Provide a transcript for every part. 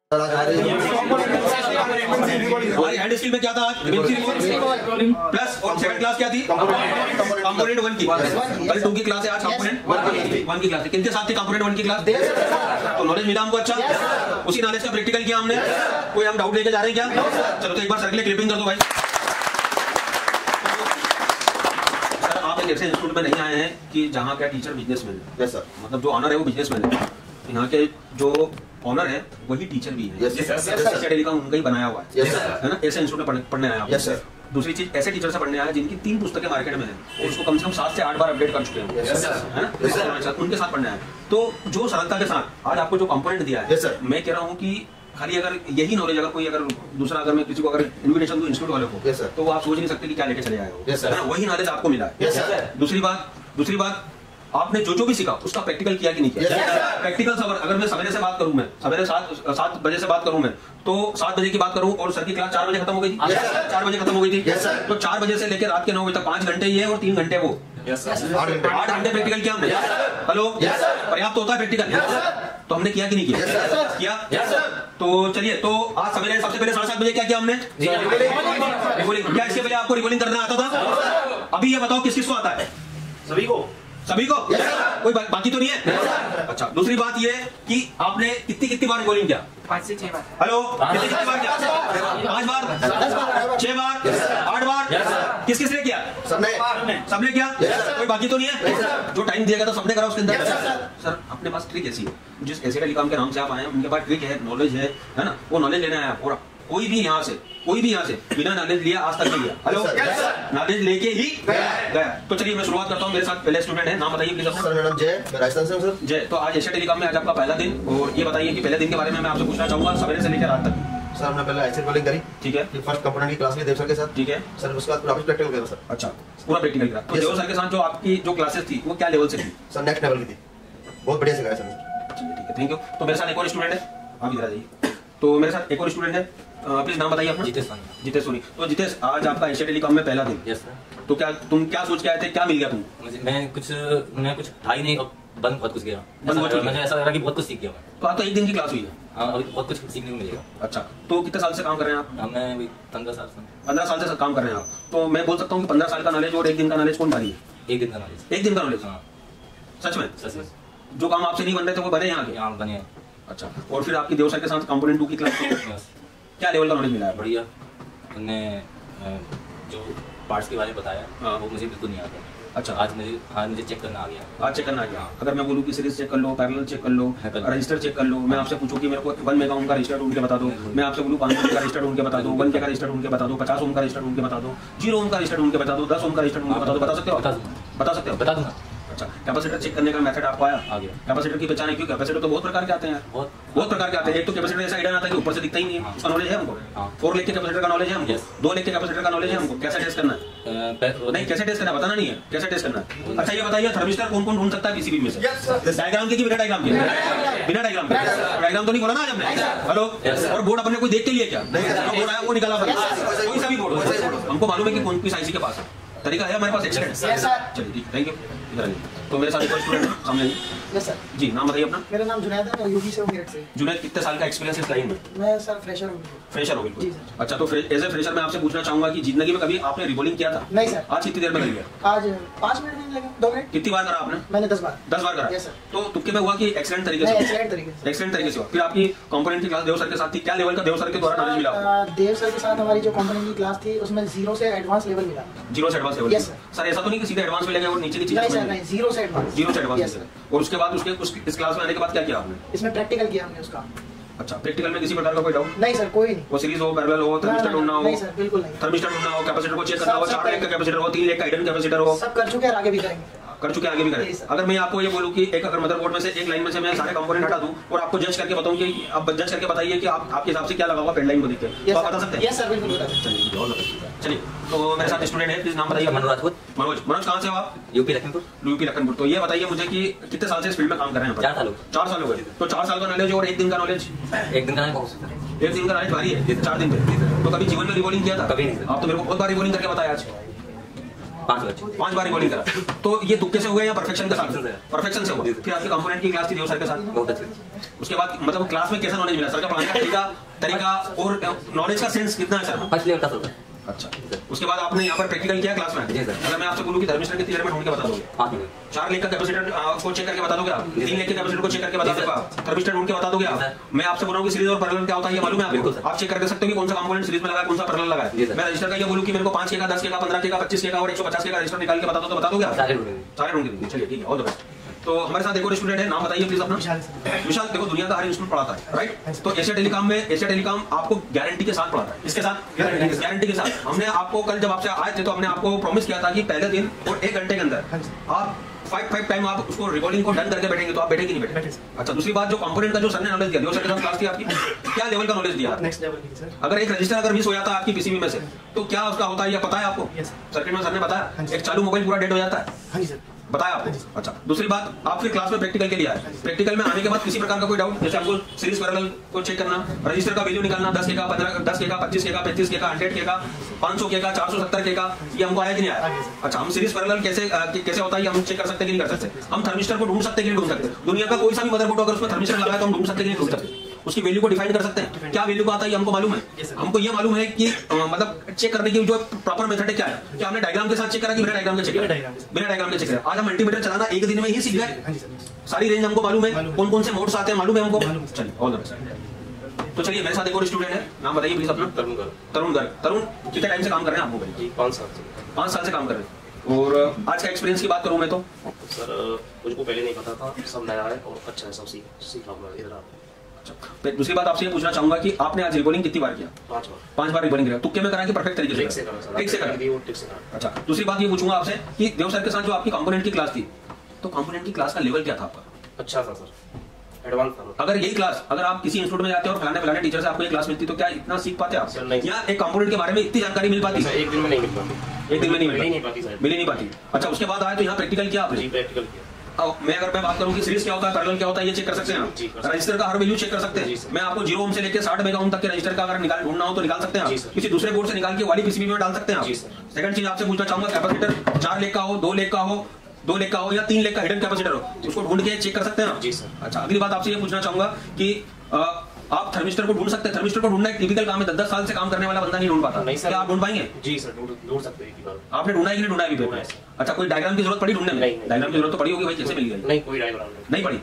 हमारी hand skill में क्या था आज? प्लस और सेकंड क्लास क्या थी? कंपोनेंट 1 की। कल 2 की क्लास है, आज कंपोनेंट 1 की क्लास है। किनके साथ थी कंपोनेंट 1 की क्लास? तो नॉलेज मिला हमको। अच्छा, उसी नॉलेज का प्रैक्टिकल किया हमने। कोई हम डाउट लेके जा रहे हैं क्या? चलो तो एक बार सर्कल क्लिपिंग कर दो भाई। सर आप एक ऐसे इंस्टीट्यूट में नहीं आए हैं कि जहाँ का टीचर बिजनेसमैन है। यस सर, मतलब जो ऑनर है वो बिजनेसमैन है। यहाँ के जो ऑनर है वही टीचर भी है। टेलीकॉम उनका ही बनाया हुआ है ना। ऐसे इंस्टीट्यूट में पढ़ने आया। Yes sir. दूसरी चीज, ऐसे टीचर से पढ़ने आया जिनकी 3 पुस्तकें मार्केट में है और उसको कम से कम 7 से 8 बार अपडेट कर चुके हैं, है ना। उनके साथ पढ़ने आया। तो जो सरलता के साथ आज आपको जो कंपोनेंट दिया है, मैं कह रहा हूँ कि खाली अगर यही नॉलेज अगर कोई अगर दूसरा अगर मैं किसी को अगर इन्विटेशन दूं इंस्टीट्यूट वाले को, तो वो आप सोच नहीं सकते कि क्या लेके चले आएगा। वही नॉलेज आपको मिला है। दूसरी बात आपने जो भी सीखा उसका प्रैक्टिकल किया कि नहीं किया? प्रैक्टिकल अगर मैं सवेरे से बात करूं, मैं सवेरे 7 बजे से बात करूं, मैं तो 7 बजे की बात करूं और सर की क्लास 4 बजे खत्म हो गई थी। 4 बजे खत्म हो गई थी। तो 4 बजे से लेकर रात के 9 बजे तक 5 घंटे ये और 3 घंटे वो। 8 घंटे प्रैक्टिकल किया हमने। हेलो, पर्याप्त होता है प्रैक्टिकल? तो हमने किया कि नहीं किया? तो चलिए, तो आज सवेरे सबसे पहले 7:30 बजे क्या किया हमने? रिकॉर्डिंग। क्या इसके पहले आपको रिकॉर्डिंग करना आता था? अभी ये बताओ किस किस को आता है? सभी को। कोई बाकी तो नहीं है? अच्छा, दूसरी बात ये कि आपने कितनी बार रिकॉर्डिंग किया? 5 से 6 बार। हेलो, कितनी बार किया? 5 बार, 6 बार, 8 बार? किस किस ने किया? सबने किया। कोई बाकी तो नहीं है? जो टाइम दिया गया था सबने करा उसके अंदर। सर अपने पास ट्रिक ऐसी है, जिस ऐसे टेलीकॉम के नाम से आप आए हैं उनके पास ट्रिक है, नॉलेज है ना। वो नॉलेज लेना है और कोई भी यहाँ से बिना नॉलेज लिया आज तक नहीं गया। हेलो, नॉलेज लेके ही गया। तो चलिए मैं शुरुआत करता हूँ। मेरे साथ पहले स्टूडेंट है, नाम बताइए प्लीज अपना। सर मेरा नाम जय, मैं राजस्थान से हूँ सर। जय, तो आज एशिया टेलीकॉम में आज आपका पहला दिन, और ये बताइए कि पहले दिन के बारे में मैं आपसे पूछना चाहूंगा सवेरे से लेकर रात तक। सर हमने पहले ऐसे रोलिंग करी, ठीक है। फर्स्ट कंपोनेंट की क्लास ली देव सर के साथ, ठीक है सर। उसके बाद पूरा प्रैक्टिकल करा सर। अच्छा, पूरा प्रैक्टिकल करा। तो देव सर के साथ जो आपकी जो क्लासेस थी वो क्या लेवल से थी? सर नेक्स्ट लेवल की थी, बहुत बढ़िया सिखाया सर। ठीक है, थैंक यू। तो मेरे साथ एक और स्टूडेंट है, आप इधर आ जाइए। तो मेरे साथ एक और स्टूडेंट है, प्लीज नाम बताइए अपना। जितेश सोनी। तो जितेश, आज आपका एशिया टेलीकॉम में पहला दिन। Yes sir. तो तुम क्या सोच के आए थे? क्या मिल गया तुमको? मैं कुछ था ही नहीं और बंद बहुत कुछ गया। मुझे ऐसा लगा कि बहुत कुछ सीख गया मैं। तो आज तो 1 दिन की क्लास हुई है। हाँ, अभी बहुत कुछ सीखने को मिलेगा। अच्छा, तो कितने साल से काम कर रहे हैं आप? मैं 15 साल से। 15 साल से काम कर रहे हैं आप। तो मैं बोल सकता हूँ कि 15 साल का नॉलेज और 1 दिन का नॉलेज कौन भारी है? 1 दिन का नॉलेज। 1 दिन का नॉलेज? हाँ। सच में? सच में। जो काम आपसे नहीं बन रहे थे वो बने यहाँ के? यहाँ बने। अच्छा, और फिर आपकी देव सर के साथ कंपोनेंट 2 की क्लास क्या लेवल का नॉलेज मिला है? बढ़िया। उन्होंने जो पार्ट्स के बारे में बताया वो मुझे बिल्कुल नहीं आता। अच्छा, आज मुझे चेक करना आ गया। आज चेक करना आ गया। अगर मैं बोलूँ कि सीरीज चेक कर लो, पैरेलल चेक कर लो, रजिस्टर चेक कर लो, मैं आपसे पूछूं कि मेरे को 1 मेगा ओम का रजिस्टर ढूंढ के बता दो, मैं आपसे बोलूँ 500 का रजिस्टर ढूंढ के बता दो, 1K का रजिस्टर ढूंढ के बता दो, 50 ओम का रजिस्टर ढूंढ के बता दो, 0 ओम का रजिस्टर ढूंढ के बता दो, 10 ओम का रजिस्टर ढूंढ के बता दो, बता सकते हो? बता दूंगा। अच्छा, कैपेसिटर चेक करने का मेथड आपको आया? आ गया। कैपेसिटर की पहचान है? क्यों? कैपेसिटर तो बहुत प्रकार के आते हैं, बहुत प्रकार के आते हैं। एक तो कैपेसिटर ऐसा आइडिया आता है कि ऊपर से दिखता ही नहीं है, उसका नॉलेज है हमको। 4 लेख के कैपेसिटर का नॉलेज है हमको, 2 लेख के कैपेसिटर का नॉलेज है हमको। कैसे टेस्ट करना है? नहीं, कैसे टेस्ट करना है बताना नहीं है, कैसे टेस्ट करना है। अच्छा ये बताइए, थर्मिस्टर कौन ढूंढ सकता है पीसीबी में से? डायग्राम के कि बिना डायग्राम के? बिना डायग्राम के। डायग्राम तो नहीं बोला ना आज हमने। हेलो, और बोर्ड अपने कोई देख के लिए क्या? बोर्ड आया वो निकाला, कोई सा भी बोर्ड। हमको मालूम है कि कौन किस आईसी के पास है, तरीका है हमारे पास। एक्सीलेंट, चलिए ठीक, थैंक यू। इधर आइए। तो मेरे साथ एक स्टूडेंट है, सामने आइए। Yes sir. जी, नाम बताइए अपना। मेरा नाम जुनैद है, मैं यूपी से हूँ, मेरठ से। जुनैद, कितने साल का एक्सपीरियंस इस लाइन में? मैं सर फ्रेशर हूँ। फ्रेशर हो बिल्कुल? अच्छा, तो एज ए फ्रेशर मैं आपसे पूछना चाहूंगा कि जिंदगी में कभी आपने रिबॉलिंग किया था? नहीं सर। आज कितनी देर में कर लिया? आज 5 मिनट नहीं लगे, 2 मिनट। कितनी बार करा आपने? मैंने 10 बार। 10 बार करा? Yes sir. तो तुक्के में हुआ कि एक्सीलेंट तरीके से? एक्सीलेंट तरीके से। फिर आपकी कंपोनेंट की क्लास देव सर के साथ थी, क्या लेवल का देव सर के द्वारा नॉलेज मिला? देव सर के साथ हमारी जो कंपोनेंट की क्लास थी उसमें 0 से एडवांस लेवल मिला। 0 से एडवांस लेवल? Yes sir. ऐसा तो नहीं कि सीधे एडवांस में लगे और नीचे की चीजें? नहीं सर, नहीं, 0 से एडवांस। 0 से एडवांस। और उसके बाद इस क्लास में आने के बाद क्या किया आपने? इसमें प्रैक्टिकल किया हमने उसका। अच्छा, प्रैक्टिकल में किसी प्रकार का कोई डाउट? नहीं सर, कोई नहीं। वो सीरीज हो, पैरेलल हो, थर्मिस्टर ढूंढना हो? नहीं सर, बिल्कुल नहीं। थर्मिस्टर ढूंढना हो, कैपेसिटर को चेक करना हो, 4 लेख का कैपेसिटर हो, 3 लेख का हिडन कैपेसिटर हो, सब कर चुके हैं, आगे भी करेंगे। कर चुके आगे भी करें। अगर मैं आपको ये बोलूं कि एक अगर मदरबोर्ड में से एक लाइन में से मैं सारे कंपोनेंट हटा दूं और आपको जज करके बताऊं कि आप जज करके बताइए कि आपके हिसाब से क्या लगा हुआ पेड लाइन को देख के, तो आप बता सकते हैं? यस सर, बिल्कुल बता सकते हैं। चलिए, तो मेरे साथ स्टूडेंट है, प्लीज नाम बताइए। मनोज राजपूत। मनोज, कहाँ से हो आप? यूपी लखनपुर। यूपी लखनपुर। तो ये बताइए मुझे कि कितने साल से इस फील्ड में काम कर रहे हैं? 4 साल हो गए। 4 साल हो गए। तो 4 साल का नॉलेज और 1 दिन का नॉलेज? 1 दिन का नॉलेज भारी है, 4 दिन पे। तो कभी जीवन में रिबॉलिंग किया था? कभी नहीं। आप तो मेरे को बहुत बार रिबॉलिंग करके बताया आज। 5 बार रिकॉर्डिंग करा। तो ये तुक्के से हो गया या परफेक्शन के साथ? परफेक्शन से हुआ। फिर आपके कंपोनेंट की क्लास थी देव सर के साथ, बहुत अच्छे। उसके बाद मतलब क्लास में कैसा नॉलेज मिला सर का पढ़ाने का तरीका और नॉलेज का सेंस कितना है सर? फर्स्ट लेवल का। अच्छा, उसके बाद आपने यहाँ पर प्रैक्टिकल किया क्लास में? अगर मैं आपसे बोलूँ कि थर्मिस्टर कितनी देर में ढूंढ के बता दोगे? 5 मिनट। 4 लेग का कैपेसिटर को चेक करके बता दोगे आप? 3 लेग के कैपेसिटर को चेक करके बता दोगे आप? थर्मिस्टर ढूंढ के बता दोगे आप? मैं आपसे बोल रहा हूँ कि सीरीज और पैरेलल क्या होता है ये मालूम है आपको? आप चेक करके सकते हो कि कौन सा कंपोनेंट सीरीज में लगा है, कौन सा पैरेलल लगा है। मैं रजिस्टर का ये बोलूँ कि मेरे को 5 के का, 10 के का, 15 के का, 25 के का और 150 के का रजिस्टर निकाल के बता दो तो बता दोगे आप? सारे ढूंढ के देंगे। चलिए ठीक है, ऑल द बेस्ट। तो हमारे साथ एक और स्टूडेंट है, नाम बताइए प्लीज अपना। विशाल। देखो दुनिया का हर इंस्टीट्यूट पढ़ाता है, राइट? तो एशिया टेलीकॉम आपको गारंटी के साथ पढ़ाता है। इसके साथ गारंटी के साथ हमने आपको कल जब आपसे आए थे तो हमने आपको प्रॉमिस किया था कि पहले दिन और 1 घंटे के अंदर आप 5 टाइम आप उसको रिकॉर्डिंग को डन करके बैठेंगे। तो आप बैठेंगे नहीं बैठे? अच्छा, दूसरी बात जो कंपोनेंट का जो सर ने नॉलेज दिया, सर के साथ क्लास थी आपकी, क्या लेवल का नॉलेज दिया? नेक्स्ट लेवल की सर। अगर एक रजिस्टर अगर मिस हो जाता है आपकी पीसीबी में से तो क्या उसका होता है, या पता है आपको? सर्किट में सर ने बताया। एक चालू मोबाइल पूरा डेड हो जाता है। हाँ जी सर, बताया आपको? अच्छा, दूसरी बात, आप फिर क्लास में प्रैक्टिकल के लिए आए। प्रैक्टिकल में आने के बाद किसी प्रकार का कोई डाउट, जैसे आपको सीरीज पैरेलल को चेक करना, रजिस्टर का वैल्यू निकालना, 10 के का, 15, 10 के का, 25 के का, 35 के का, 100 के का, 500 के का, 470 के का, ये हमको आया कि नहीं आया? अच्छा, हम सीरीज पैरेलल कैसे होता है हम चेक कर सकते हैं कि नहीं कर सकते? हम थर्मिस्टर को ढूंढ सकते हैं कि नहीं ढूंढ सकते? दुनिया का कोई सा भी मदरबोर्ड अगर उसमें थर्मिस्टर लगा है तो हम ढूंढ सकते हैं कि नहीं ढूंढ सकते? उसकी वैल्यू को डिफाइन कर सकते हैं। क्या वैल्यू को आता है हमको मालूम है? हमको ये मालूम है कि मतलब चेक करने की जो प्रॉपर मेथड है क्या है? क्या हमने डायग्राम के साथ चेक करा कि बिना डायग्राम के चेक करा? बिना डायग्राम के चेक करा। आज हम मल्टीमीटर चलाना 1 दिन में ही सीख गए। सारी रेंज हमको मालूम है, कौन कौन से मोड्स आते हैं मालूम है हमको। चलिए, ऑल द बेस्ट। तो चलिए मेरे साथ एक और स्टूडेंट है, नाम बताइए प्लीज अपना। तरुण गर्ग। तरुण कितने टाइम से काम कर रहे हैं आप मोबाइल? 5 साल से। 5 साल से काम कर रहे हैं। और आज का एक्सपीरियंस की बात करूं मैं तो सर मुझको पहले नहीं पता था, सब नया है और अच्छा है, सब सीख रहा हूँ इधर आप। फिर दूसरी बात आपसे ये पूछना चाहूंगा कि आपने आज रिकॉर्डिंग कितनी बार किया? 5 बार रिकॉर्डिंग किया। तुक्के में करा कि परफेक्ट तरीके से? ठीक से करा। अच्छा, दूसरी बात ये पूछूंगा आपसे कि देव सर के साथ जो आपकी कंपोनेंट की क्लास थी, तो कंपोनेंट की क्लास का लेवल क्या था आपका? अच्छा था सर, एडवांस था। अगर यही क्लास अगर आप किसी इंस्टीट्यूट में जाते और फलाने टीचर से आपको ये क्लास मिलती तो क्या इतना सीख पाते आप? या एक कंपोनेंट के बारे में इतनी जानकारी मिल पाती? एक दिन में नहीं मिल पाती। एक दिन में नहीं मिल नहीं पाती। अच्छा, उसके बाद आए तो यहाँ प्रैक्टिकल किया आपने? प्रैक्टिकल किया। मैं बात करूं कि सीरीज क्या होता है, पैरेलल क्या होता है, ये चेक कर सकते हैं आप। रजिस्टर का हर वैल्यू चेक कर सकते हैं। मैं आपको 0 ओम से लेकर 60 मेगा ओम तक के रजिस्टर का अगर ढूंढना हो तो निकाल सकते हैं आप। किसी दूसरे बोर्ड से निकाल के वाली पीसीबी में डाल सकते हैं आप। सेकंड चीज आपसे पूछना चाहूंगा, कैपेसिटर 4 लेग का हो, 2 लेग का हो, 2 लेग का हो या 3 लेग का हिडन कैपेसिटर हो, उसको ढूंढ के चेक कर सकते हैं आप। अच्छा, अगली बात आपसे ये पूछना चाहूंगा कि आप थर्मिस्टर को ढूंढ सकते हैं? थर्मिस्टर को ढूंढना एक टिपिकल काम है, 10-10 साल से काम करने वाला बंदा नहीं ढूंढ पाता। क्या आप ढूंढ पाएंगे? जी सर, ढूंढ सकते हैं। आपने ढूंढा है कि नहीं ढूंढा है? अच्छा, कोई डायग्राम की जरूरत पड़ी ढूंढने में? डायग्राम की जरूरत तो पड़ी होगी भाई, कैसे मिल गई? नहीं, कोई डायग्राम नहीं पड़ी।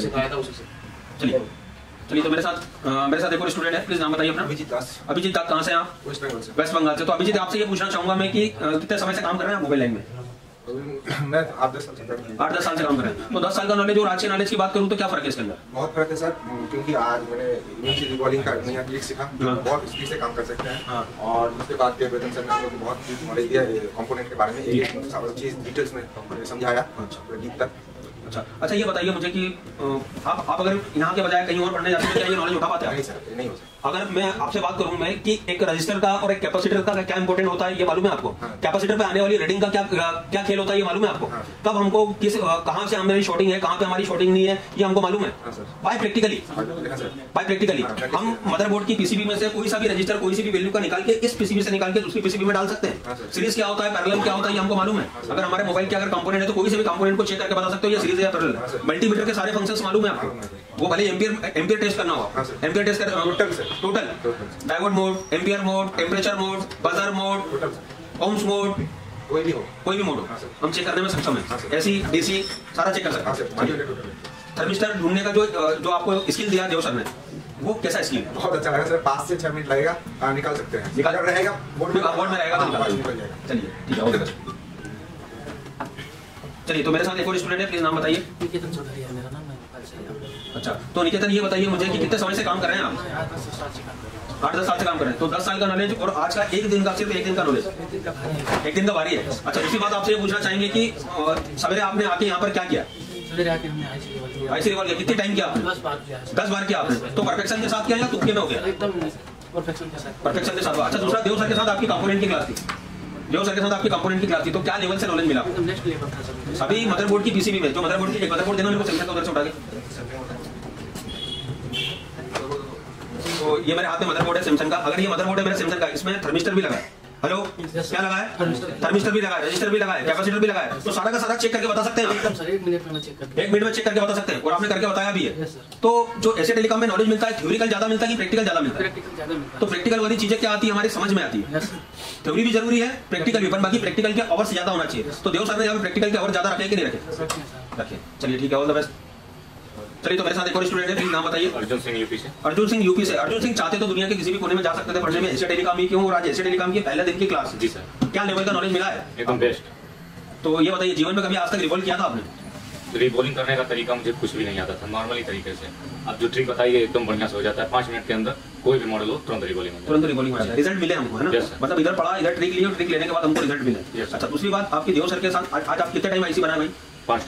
चलिए तो मेरे साथ एक और स्टूडेंट है, प्लीज नाम बताइए अपना। अभिजीत दास। कहाँ से हैं आप? वेस्ट बंगाल से। तो अभिजीत, आपसे ये पूछना चाहूंगा मैं कि कितने समय से काम कर रहे हैं मोबाइल लाइन में? मैं 8-10 साल से 8-10 साल से काम कर रहे हैं। तो 10 साल का नॉलेज और आज के नॉलेज की बात करूं तो क्या फर्क है इसके अंदर? बहुत फर्क है सर, क्योंकि आज मैंने यूनिवर्सिटी रिकॉर्डिंग का नया ट्रिक सीखा, बहुत स्पीड से काम कर सकते हैं। और उसके बाद के वेतन सर ने हम लोग को बहुत नॉलेज दिया कंपोनेंट के बारे में, एक चीज डिटेल्स में समझाया डीप तक। अच्छा, ये बताइए मुझे कि आप अगर यहाँ के बजाय कहीं और पढ़ने जाते हैं तो क्या ये नॉलेज उठा पाते हैं? नहीं सर, नहीं हो सकता। अगर मैं आपसे बात करूं मैं कि एक रजिस्टर का और एक कैपेसिटर का क्या इंपॉर्टेंट होता है ये मालूम है आपको? कैपेसिटर पे आने वाली रीडिंग का क्या खेल होता है ये मालूम है आपको? कब हमको कहां से हमारी शॉर्टिंग है, कहां पे हमारी शॉर्टिंग नहीं है, ये हमको मालूम है बाय प्रैक्टिकली। हम मदरबोर्ड की पीसीबी में से कोई सा भी रजिस्टर, कोई सी भी वैल्यू का निकाल के इस पीसीबी से निकाल के दूसरी पीसीबी में डाल सकते हैं। सीरीज क्या होता है, पैरेलल क्या होता है, ये हमको मालूम है। अगर हमारे मोबाइल के अगर कंपोनेंट है तो कोई से भी कंपोनेंट को चेक करके बता सकते हो ये सीरीज है या पैरेलल है। मल्टीमीटर के सारे फंक्शंस मालूम है आपको, वो भले एम्पियर टेस्ट करना होगा, एम्पियर टेस्ट कर total diode mode, ampere mode, temperature mode, buzzer mode, ohms mode, कोई भी मोड हो हम चेक करने में सक्षम है। एसी डीसी सारा चेक कर सकते हैं। थर्मिस्टर ढूंढने का जो आपको स्किल दिया देव सर ने, वो कैसा स्किल है? बहुत अच्छा लगा सर, 5 से 6 मिनट लगेगा, निकाल सकते हैं। निकाल रहेगा बोर्ड में रहेगा तो निकल जाएगा। चलिए ठीक है, ओके। चलिए तो मेरे साथ एक और स्टूडेंट है, प्लीज नाम बताइए। निकेतन चौधरी है मेरा नाम। अच्छा, तो निकेतन ये बताइए मुझे कि कितने समय से काम कर रहे हैं आप? 8-10 साल से काम कर रहे हैं। तो 10 साल का नॉलेज और आज का एक दिन का, सिर्फ एक दिन का नॉलेज, एक दिन का भारी है। अच्छा, दूसरी बात आपसे ये पूछना चाहेंगे कि सवेरे आपने आके यहाँ पर क्या किया? सवेरे आके हमने आईसी लेवल कितनी टाइम किया आपने? 10 बार किया आपने। तो परफेक्शन के साथ किया या तुक्के में हो गया? एकदम परफेक्शन के साथ। अच्छा, दूसरा देव सर के साथ आपकी कंपोनेंट की क्लास थी, देव सर के साथ आपकी कंपोनेंट की क्लास थी, तो क्या लेवल से नॉलेज मिला? नेक्स्ट लेवल था सर। अभी मदरबोर्ड की पीसीबी में जो मदरबोर्ड की एक मदरबोर्ड देना मेरे को सेंसर का उधर से उठा के, तो ये मेरे हाथ में मदरबोर्ड है सैमसंग का। अगर ये मदरबोर्ड है मेरे सैमसंग का, इसमें थर्मिस्टर भी लगा है, हेलो, क्या लगा है? थर्मिस्टर भी लगा है, रजिस्टर भी लगा है, कैपेसिटर भी लगा है, तो सारा का सारा चेक करके बता सकते हैं? एकदम सर, 1 मिनट में चेक करके 1 मिनट में चेक करके बता सकते हैं, और आपने करके बताया भी है। तो जो ऐसे टेलीकॉम में नॉलेज मिलता है, थ्योरिकल ज्यादा मिलता है कि प्रैक्टिकल ज्यादा मिलता है? प्रैक्टिकल ज्यादा मिलता है। तो प्रैक्टिकल वाली चीजें क्या आती है, हमारी समझ में आती है। थ्योरी भी जरूरी है, प्रैक्टिकल भी, पर बाकी प्रैक्टिकल के आवर्स ज्यादा होना चाहिए। तो देव सर ने यहाँ पे प्रैक्टिकल के आवर्स ज्यादा रखे कि नहीं रखे? रखे। चलिए ठीक है, ऑल द बेस्ट। चलिए, तो मेरे साथ एक और स्टूडेंट है, प्लीज नाम बताइए। अर्जुन सिंह यूपी से। अर्जुन सिंह यूपी से। अर्जुन सिंह चाहते तो दुनिया के किसी भी कोने में जा सकते थे पढ़ने में, एशिया टेलीकॉम ही क्यों, और आज एशिया टेलीकॉम की पहले दिन की क्लास। जी सर। क्या लेवल का नॉलेज मिला है? एकदम बेस्ट। तो ये बताइए, जीवन में कभी आज तक रिवॉल्व किया था आपने? रिबॉलिंग करने का तरीका मुझे कुछ भी नहीं आता था, नॉर्मली तरीके से। अब जो ट्रिक बताइए एकदम बढ़िया से हो जाता है, 5 मिनट के अंदर कोई भी मॉडल हो तुरंत रिबॉलिंग हो जाता है। रिजल्ट मिले हमको, है ना? मतलब इधर पढ़ा, इधर ट्रिक लिया, ट्रिक लेने के बाद हमको रिजल्ट मिले। अच्छा, दूसरी बात, आपकी देव सर के साथ आज आप कितने टाइम आईसी बना भाई?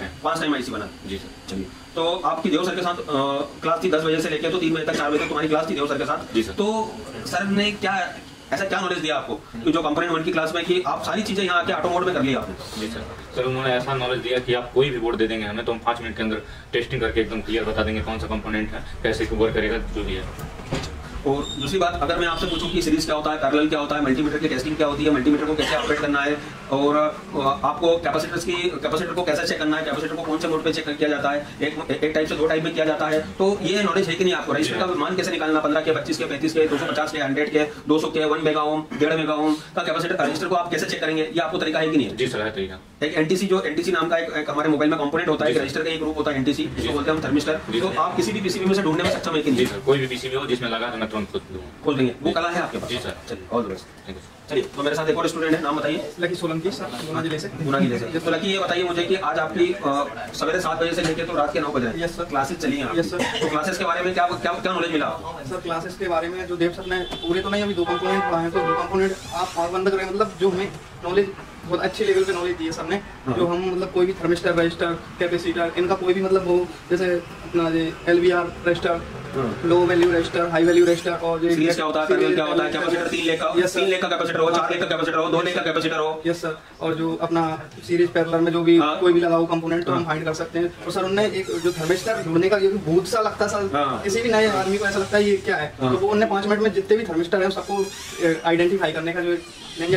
5 टाइम आईसी बना। जी सर। चलिए, तो आपकी देव सर के साथ क्लास थी 10 बजे से लेकर तो 3 बजे तक, 4 बजे तक तुम्हारी क्लास थी देव सर के साथ। जी सर। तो सर ने क्या ऐसा क्या नॉलेज दिया आपको कि जो कंपोनेंट 1 की क्लास में कि आप सारी चीजें यहाँ आके ऑटो मोड में कर लिया आपने? जी सर। सर उन्होंने ऐसा नॉलेज दिया कि आप कोई भी बोर्ड दे देंगे हमें, तो हम 5 मिनट के अंदर टेस्टिंग करके एकदम क्लियर बता देंगे कौन सा कंपोनेंट है, कैसे वर्क करेगा, जो भी है। और दूसरी बात, अगर मैं आपसे पूछूं कि सीरीज क्या होता है, पैरेलल क्या होता है, मल्टीमीटर की टेस्टिंग क्या होती है, मल्टीमीटर को कैसे ऑपरेट करना है, और आपको कैपेसिटर को कैसे चेक करना है, कैपेसिटर को कौन से मोड पे चेक किया जाता है, एक टाइप से 2 टाइप में किया जाता है, तो ये नॉलेज है कि नहीं आपको? रजिस्टर का मान कैसे निकालना, 15 के, 25 के, 35 के, 250 के, 100 के, 200 के, 1 मेगा ओम, 1.5 मेगा ओम का कैपेसिटर रजिस्टर को आप कैसे चेक करेंगे, ये आपको तरीका है कि नहीं? जी सर, है तरीका। एक एनटीसी नाम का एक हमारे मोबाइल में कंपोनेंट होता है, रजिस्टर का एक ग्रुप होता है एनटीसी, जिसको बोलते हैं हम थर्मिस्टर। तो आप किसी भी पीसीबी में से ढूंढने में सक्षम है कि नहीं? जी सर, कोई भी पीसीबी हो जिसमें लगा तो मैं तुरंत खोल देंगे, वो कला है आपके पास? जी सर। चलिए, all the best. Thank you. चलिए, तो मेरे साथ एक और स्टूडेंट है, नाम बताइए। लकी सोलंकी सर, गुना जिले से। गुना जिले से। तो लकी, ये बताइए मुझे कि आज आपकी सवेरे 7 बजे से लेकर तो रात के 9 बज रहे हैं। Yes sir. क्लासेस चली हैं? Yes sir. तो क्लासेस के बारे में क्या नॉलेज मिला? सर क्लासेस के बारे में जो देव सर ने पूरे तो नहीं, अभी 2 कंपोनेंट पढ़ाए हैं, तो 2 कंपोनेंट आप और बंद करें, मतलब जो हमें नॉलेज बहुत अच्छे लेवल पे नॉलेज दी है सबने। जो हम मतलब कोई भी थर्मिस्टर, रजिस्टर, कैपेसिटर, इनका कोई भी मतलब हो, जैसे अपना LVR register, low value register, high value register, और जो सीरीज क्या होता है, पैरेलल क्या होता है, कैपेसिटर 3 लेग का, 3 लेग का कैपेसिटर हो, 4 लेग का कैपेसिटर हो, 2 लेग का कैपेसिटर हो। Yes sir. और जो अपना सीरीज पैरेलल में जो भी कोई भी लगा हो कंपोनेंट, तो हम फाइंड कर सकते हैं। और सर उन्होंने एक जो थर्मिस्टर ढूंढने का भूत सा लगता सर, किसी भी नए आदमी को ऐसा लगता है ये क्या है, तो वो उन्होंने 5 मिनट में जितने भी थर्मिस्टर है सबको आइडेंटिफाई करने का जो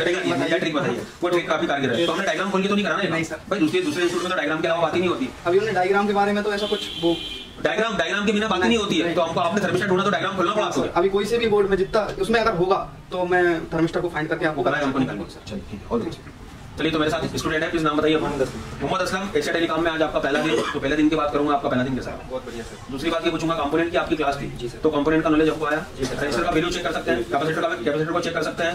ट्रिक बताइए। वो ट्रिक काफी कारगर है। तो हमने डायग्राम खोल के तो नहीं कराना है? नहीं सर। भाई दूसरे इंस्टीट्यूट में तो डायग्राम के अलावा बात ही नहीं होती। अभी उन्होंने डायग्राम के बारे में तो ऐसा कुछ वो डायग्राम के बिना बात नहीं होती है। तो हमको आपने थर्मिस्टर ढूंढा तो डायग्राम खोलना पड़ा आपको। अभी कोई से भी बोर्ड में जितना उसमें अगर होगा तो मैं थर्मिस्टर को फाइंड करके आपको हमको निकालूंगा। चलिए ठीक है, ऑल द बेस्ट। चलिए, तो मेरे साथ स्टूडेंट है, प्लीज नाम बताइए। मोहम्मद असलम। एशिया टेलीकॉम में आज आपका पहला दिन, तो पहले दिन की बात करूंगा, आपका पहला दिन कैसा? बहुत बढ़िया सर। दूसरी बात ये पूछूंगा, कंपोनेंट की आपकी क्लास थी, तो कंपोनेंट का नॉलेज आपको आया? रजिस्टर का वैल्यू चेक कर सकते हैं, कैपेसिटर को चेक कर सकते हैं,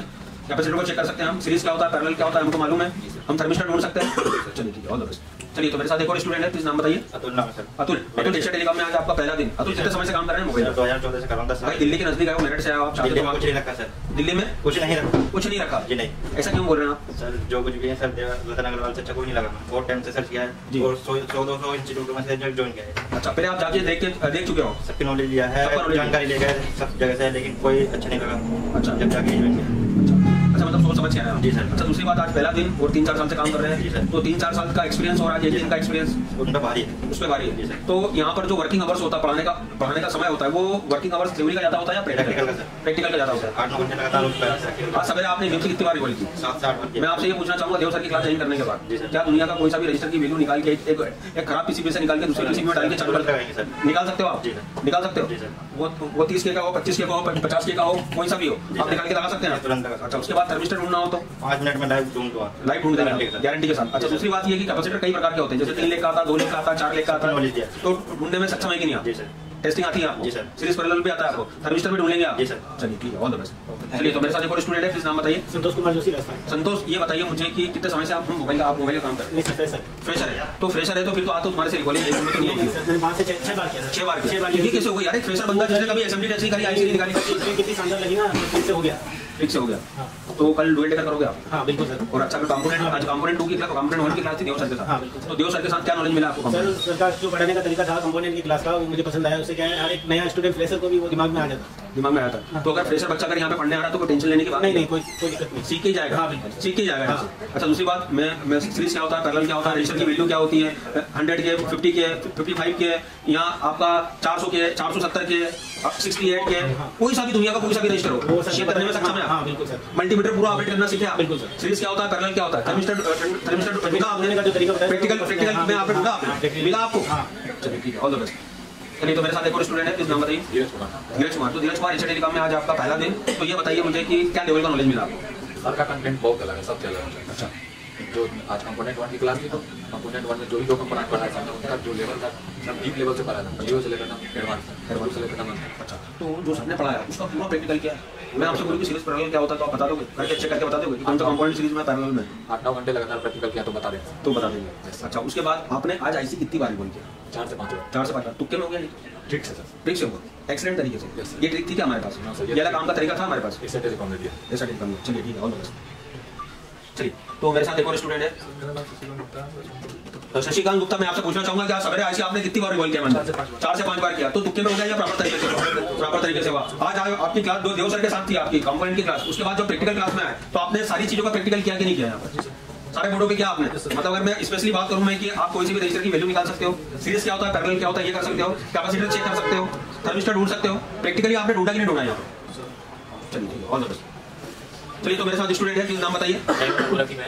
हम सीरीज क्या होता है, पैरेलल क्या होता है हमको मालूम है, हम थर्मिस्टर ढूंढ सकते हैं। चलिए ठीक है, ऑल द बेस्ट। चलिए, तो मेरे साथ एक और स्टूडेंट है, प्लीज नाम बताइए। अतुल नाम है सर। अतुल एशिया टेलीकॉम में आज आपका पहला दिन। अतुल कितने समय से काम कर रहे हैं मोबाइल? 2014 से कर रहा हूं। 10 साल। भाई दिल्ली के नजदीक आए, मेरठ से आए आप? दिल्ली में कुछ नहीं रखा सर। दिल्ली में कुछ नहीं रखा। कुछ नहीं रखा जी नहीं। ऐसा क्यों बोल रहे हैं आप? सर जो कुछ भी है सर रतन अग्रवाल से अच्छा कोई नहीं लगा। बहुत टाइम से सर्च किया है और 100-200 इंस्टीट्यूट में से ज्वाइन किया है। अच्छा, पहले आप जाके देख चुके हो? सबकी नॉलेज लिया है, जानकारी ले गए सब जगह से, लेकिन कोई अच्छा नहीं लगा। अच्छा, जब जाके ज्वाइन किया। अच्छा, मतलब सोच समझ के आए आप? जी सर। अच्छा, दूसरी बात, आज पहला दिन और 3-4 साल से काम कर रहे हैं। जी सर। तो 3-4 साल का एक्सपीरियंस और आज 1 दिन का एक्सपीरियंस उन पर भारी है। उस पर भारी है। तो यहाँ पर जो वर्किंग आवर्स होता है, पढ़ाने का समय होता है, वो वर्किंग आवर्स थ्योरी का ज्यादा होता है या प्रैक्टिकल का? प्रैक्टिकल का ज्यादा होता है। 8-9 घंटे लगातार आज सवेरे आपने दिन की कितनी बार बोली थी? 7 से 8 बार। मैं आपसे ये पूछना चाहूंगा, देव सर की क्लास ज्वाइन करने के बाद क्या दुनिया का कोई सा भी रजिस्टर की वैल्यू निकाल के एक खराब पीसीबी से निकाल के दूसरे पीसीबी में डाल के चालू कर निकाल सकते हो आप? निकाल सकते हो। वो 30 के का हो, 25 के का हो, 50 के का हो, कोई सा भी हो, आप निकाल के लगा सकते हैं तुरंत। अच्छा, उसके बाद थर्मिस्टर ढूंढना हो तो 5 मिनट में लाइव ढूंढ देना गारंटी के साथ। अच्छा, दूसरी बात ये कि कैपेसिटर कई प्रकार के होते हैं, जैसे 3 लेग का आता, 2 लेग का आता, 4 लेग का आता, तो ढूंढने में सक्षम है कि नहीं आप? टेस्टिंग आती है आपको? सीरीज पैरेलल भी आता है आपको? थर्मिस्टर भी ढूंढेंगे आप? चलिए ठीक है, ऑल द बेस्ट। चलिए, तो मेरे साथ एक और स्टूडेंट है, प्लीज नाम बताइए। संतोष कुमार जोशी। संतोष, ये बताइए मुझे कि कितने समय से आप मोबाइल का काम कर रहे हैं? फ्रेशर है। तो फ्रेशर है तो फिर तो तो तुम्हारे से रिकॉर्डिंग तो नहीं होगी। 6 बार ये कैसे हो गई यार? एक फ्रेशर बंदा जिसने कभी एसएमडी टेस्ट नहीं करी, आईसी निकाली, कितनी शानदार लगी ना, ठीक से हो गया। तो कल डुएट लेकर करोगे आप? हाँ बिल्कुल सर। और अच्छा, कंपोनेंट 2 की क्लास, कंपोनेंट 1 की क्लास थी देव सर के साथ। हाँ बिल्कुल। तो देव सर के साथ क्या नॉलेज मिला आपको? सर का जो पढ़ाने का तरीका था कंपोनेंट की क्लास का, वो मुझे पसंद आया। उससे क्या है, हर एक नया स्टूडेंट फ्रेशर को भी वो दिमाग में आ जाता है। दिमाग में आया था। तो अगर फ्रेशर बच्चा अगर यहाँ पे पढ़ने आ रहा है तो कोई टेंशन लेने की बात नहीं, कोई दिक्कत नहीं, सीख के जाएगा। हाँ, सीख के जाएगा। अच्छा, दूसरी बात, मैं सीरीज क्या होता है, पैरेलल क्या होता है, रजिस्टर की वैल्यू क्या होती है, 100 के, 50 के, 55 के, यहाँ आपका 400 के, 470 के, 68 के, कोई सा भी दुनिया का कोई सा भी रजिस्टर हो, ये करने में सक्षम है। बिल्कुल सर। मल्टीमीटर पूरा ऑपरेट करना सीखे आप। बिल्कुल सर। सीरीज क्या होता है, पैरेलल क्या होता है, थर्मिस्टर मिला आपने का जो तरीका बताया, प्रैक्टिकल में आपने ढूंढा, मिला आपको। चलिए ठीक है, ऑल द बेस्ट। चलिए, तो मेरे साथ एक और स्टूडेंट है, प्लीज नाम बताइए। धीरज कुमार। तो धीरज कुमार, एशिया टेलीकॉम में आज आपका पहला दिन, तो ये बताइए मुझे कि क्या लेवल का नॉलेज मिला आपको? सर का कंटेंट बहुत अलग है, सबसे अलग है। अच्छा, जो आज कंपोनेंट 1 की क्लास थी, तो कंपोनेंट 1 में जो भी 2 कंपोनेंट पढ़ाया था उनका जो लेवल था सब डीप लेवल से पढ़ाया था, जीरो से लेकर एडवांस से लेकर। अच्छा, तो जो सबने पढ़ाया उसका पूरा प्रैक्टिकल क्या है? मैं आपसे बोलूँ कि सीरीज पैरेलल क्या होता है तो आप बता दोगे, करके चेक करके बता दोगे कि कौन सा कंपोनेंट सीरीज में पैरेलल में 8-9 घंटे लगातार प्रैक्टिकल किया तो बता देंगे। तो बता देंगे। अच्छा, उसके बाद आपने आज आईसी कितनी बार बोल किया? 4 से 5 बार। 4 से 5 बार। तुक्के में हो गया? नहीं, ट्रिक से सर, ट्रिक से होगा, एक्सीलेंट तरीके से। ये ट्रिक थी क्या हमारे पास? ये वाला काम का तरीका था हमारे पास। ऐसा टेलीकॉम ने दिया, ऐसा टेलीकॉम। चलिए ठीक है, ऑल द बेस्ट। चलिए, तो मेरे साथ एक और स्टूडेंट है, तो शशिकांत गुप्ता। मैं आपसे पूछना चाहूंगा कि आज सवेरे आईसी आपने कितनी बार रिवॉल्व किया? मैंने 4 से 5 बार किया। तो तुक्के में हो गया या प्रॉपर तरीके से हुआ? आज आपकी क्लास देव सर के साथ थी, आपकी कंपोनेंट की क्लास, उसके बाद जो प्रैक्टिकल क्लास में आए तो आपने सारी चीजों का प्रैक्टिकल किया कि नहीं किया? यहाँ पर सारे बोर्डों पे क्या आपने, मतलब अगर मैं स्पेशली बात करूं मैं कि आप कोई सी भी रजिस्टर की वैल्यू निकाल सकते हो, सीरीज क्या होता है, पैरेलल क्या होता है, ये कर सकते हो, कैपेसिटर चेक कर सकते हो, थर्मिस्टर ढूंढ सकते हो, प्रैक्टिकली आपने ढूंढा कि नहीं ढूंढा यहाँ? चलिए ठीक है, ऑल द बेस्ट। चलिए, तो मेरे साथ स्टूडेंट है, प्लीज नाम बताइए। अब्दुल रकीब।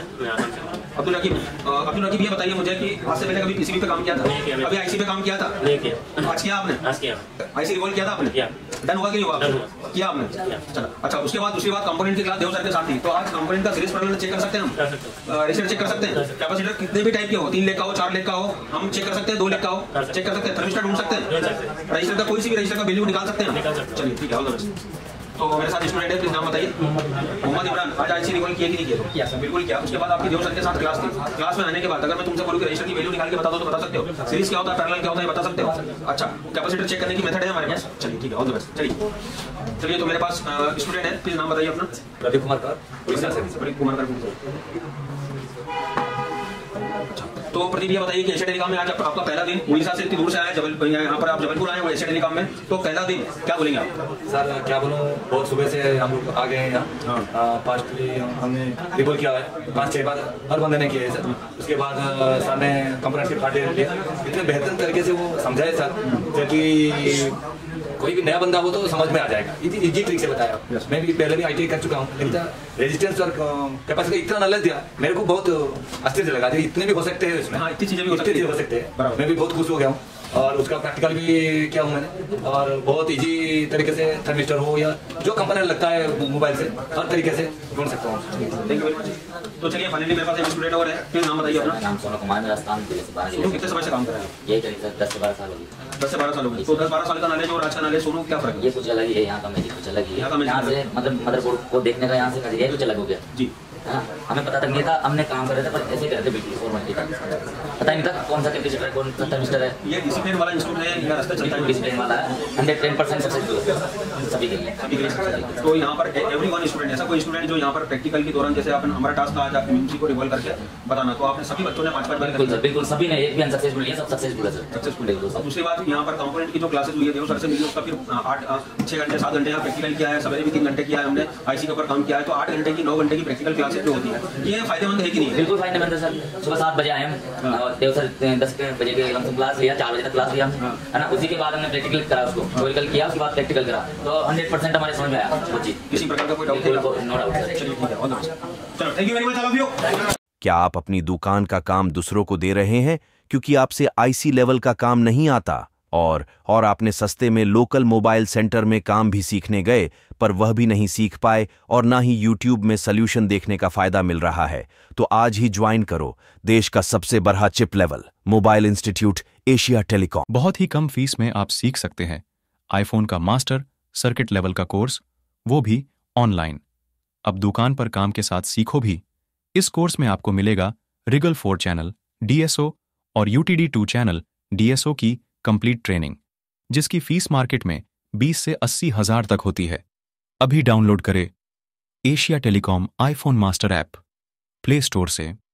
अब्दुल रकीब, ये बताइए मुझे कि आज से पहले कभी पीसीबी पे काम किया था? अभी आईसी पे काम किया था? नहीं किया। आज किया आपने? आज किया। आईसी रिवॉल्व किया था आपने? किया। डन हुआ कि नहीं हुआ? किया आपने? चलो, अच्छा, उसके बाद दूसरी बात, कंपोनेंट की क्लास देव सर के साथ थी, तो आज कंपोनेंट का सीरीज पैरेलल चेक कर सकते हैं हम? रजिस्टर चेक कर सकते हैं, कैपेसिटर कितने भी टाइप के हो, 3 लेग का हो, 4 लेग का हो, हम चेक कर सकते हैं, 2 लेग का हो चेक कर सकते हैं, थर्मिस्टर ढूंढ सकते हैं, रजिस्टर का कोई सी भी रजिस्टर का वैल्यू निकाल सकते हैं। चलिए ठीक है, ऑल द बेस्ट। तो मेरे साथ स्टूडेंट है, प्लीज नाम बताइए। मोहम्मद इमरान। आज आईसी रिवॉल्व किया कि नहीं किया? किया सर, बिल्कुल किया। उसके बाद आपकी देव सर के साथ क्लास थी, क्लास में आने के बाद अगर मैं तुमसे बोलूं कि रजिस्टर की वैल्यू निकाल के बता दो तो बता सकते हो? सीरीज क्या होता है, पैरेलल क्या होता है, बता सकते हो? अच्छा, कैपेसिटर चेक करने की मेथड है हमारे पास। चलिए ठीक है, ऑल द बेस्ट। चलिए, तो मेरे पास स्टूडेंट है, प्लीज नाम बताइए अपना। प्रदीप कुमार कर, उड़ीसा से। प्रदीप कुमार कर। तो प्रदीप, ये बताइए कि एशिया टेलीकॉम में आज आपका पहला दिन, उड़ीसा से इतनी दूर से आया, यहाँ पर आप जबलपुर आए हो एशिया टेलीकॉम में, तो पहला दिन क्या बोलेंगे आप? सर क्या बोलूँ, बहुत सुबह से हम लोग आ गए हैं यहाँ। फास्टली हमने रिवॉल्व किया है 5-6 बार, हर बंदे ने किया है सर। उसके बाद सर ने कंपोनेंट के पार्ट लिए इतने बेहतर तरीके से वो समझाए सर, जबकि कोई भी नया बंदा हो तो समझ में आ जाएगा, इजी ट्रिक से बताया। मैं भी पहले भी आईटीआई कर चुका हूँ, लेकिन रेजिस्टेंस और कैपेसिटी इतना नॉलेज दिया, मेरे को बहुत आश्चर्य लगा। इतने भी हो सकते हैं इसमें, इतनी चीजें भी हो सकते हैं। मैं भी बहुत खुश हो गया हूँ, और उसका प्रैक्टिकल भी किया हूँ मैंने, और बहुत इजी तरीके से थर्मिस्टर हो या जो कंपोनेंट लगता है मोबाइल से, हर तरीके से ढूंढ सकता हूँ। Thank you very much. तो चलिए, फाइनली मेरे पास एक स्टूडेंट और है, फिर नाम बताइए अपना। नाम सोनू कुमार, मेरा स्थान कितने समय से काम कर रहे हैं? यही करीब 10 से 12 साल हो गए। 10 से 12 साल हो गए। तो 10-12 साल का नॉलेज और आज का नॉलेज, सोनू क्या फर्क है? ये कुछ अलग ही है, यहाँ का मैजिक कुछ अलग ही है। यहाँ से मतलब मदरबोर्ड को देखने का यहाँ से नजरिया कुछ अलग हो गया जी। हाँ, हमें पता तक नहीं था, हमने काम कर रहे थे पर ऐसे करते बिल्कुल फॉर्मेलिटी का पता नहीं था कौन सा कैपेसिटर है, कौन सा थर्मिस्टर है। ये डिसिप्लिन वाला इंस्टीट्यूट है या रास्ता चलता है? डिसिप्लिन वाला है, 110% सक्सेसफुल सभी के लिए। तो यहाँ पर एवरीवन स्टूडेंट, ऐसा कोई स्टूडेंट जो यहाँ पर प्रैक्टिकल के दौरान, जैसे अपन हमारा टास्क था आज आप म्यूजिक को रिवॉल्व करके बताना, तो आपने सभी बच्चों ने 5-5 बार बिल्कुल सर, बिल्कुल सभी ने, एक भी अनसक्सेसफुल नहीं है, सब सक्सेसफुल है सर, सक्सेसफुल है। दूसरी बात, यहाँ पर कंपोनेंट की जो क्लासेस हुई है देव सर से मिली, उसका फिर 6 घंटे 7 घंटे यहाँ प्रैक्टिकल किया है, सवेरे भी 3 घंटे किया है हमने आईसी के ऊपर काम किया है, तो 8 घंटे की 9 घंटे की प्रैक्टिकल क्लासेस जो होती है, ये फायदेमंद है कि नहीं? बिल्कुल फायदेमंद है सर। सुबह 7 बजे आए हम, देव सर 10 बजे के हमसे क्लास लिया, 4 बजे तक क्लास लिया है ना, उसी के बाद हमने प्रैक्टिकल करा, उसको थ्योरिकल किया, उसके बाद प्रैक्टिकल करा, तो 100% हमारे समझ में आया वो चीज, किसी प्रकार का कोई डाउट नहीं? No doubt sir. चलिए ठीक है, ऑल द बेस्ट। चलो, thank you very much all of you. क्या आप अपनी दुकान का काम दूसरों को दे रहे हैं क्योंकि आपसे आईसी लेवल का काम नहीं आता, और आपने सस्ते में लोकल मोबाइल सेंटर में काम भी सीखने गए पर वह भी नहीं सीख पाए और ना ही यूट्यूब में सल्यूशन देखने का फायदा मिल रहा है? तो आज ही ज्वाइन करो देश का सबसे बड़ा chip level mobile institute Asia telecom. बहुत ही कम फीस में आप सीख सकते हैं आईफोन का मास्टर सर्किट लेवल का कोर्स, वो भी ऑनलाइन। अब दुकान पर काम के साथ सीखो भी। इस कोर्स में आपको मिलेगा रिगल 4 चैनल DSO और UTD 2 चैनल DSO की कंप्लीट ट्रेनिंग, जिसकी फीस मार्केट में 20 से 80 हजार तक होती है। अभी डाउनलोड करें Asia telecom iPhone master app play store से।